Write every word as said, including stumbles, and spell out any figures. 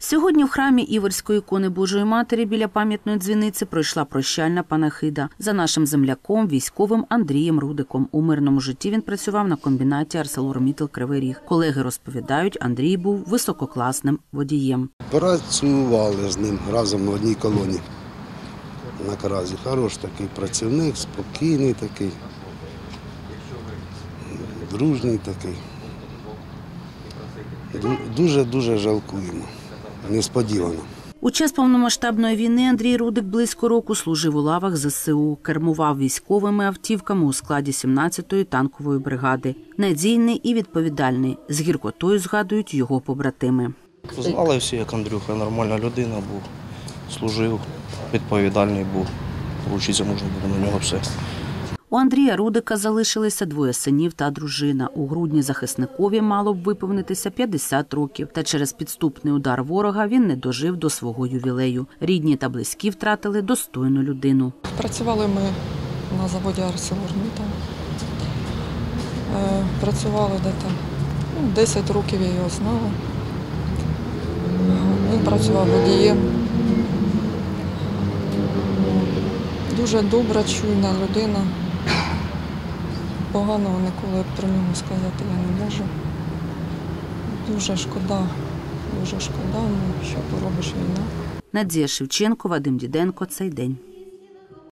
Сьогодні в храмі Іверської ікони Божої Матері біля пам'ятної дзвіниці пройшла прощальна панахида за нашим земляком, військовим Андрієм Рудиком. У мирному житті він працював на комбінаті «Арселорміттал» Кривий Ріг. Колеги розповідають, Андрій був висококласним водієм. Працювали з ним разом в одній колоні на Каразі. Хороший такий працівник, спокійний такий, дружній такий. Дуже-дуже жалкуємо. Несподівано. У час повномасштабної війни Андрій Рудик близько року служив у лавах зе ес у, кермував військовими автівками у складі сімнадцятої танкової бригади. Надійний і відповідальний. З гіркотою згадують його побратими. Знали всі, як Андрюха, нормальна людина був, служив, відповідальний був. Вчитися можна було на нього все. У Андрія Рудика залишилися двоє синів та дружина. У грудні захисникові мало б виповнитися п'ятдесят років. Та через підступний удар ворога він не дожив до свого ювілею. Рідні та близькі втратили достойну людину. Працювали ми на заводі «Арселорміттал». Працювали десь десять років, я його знала. Він працював водієм. Дуже добра, чуйна людина. Поганого ніколи про нього сказати я не можу. Дуже шкода, дуже шкода, що поробиш війна. Надія Шевченко, Вадим Діденко. Цей день.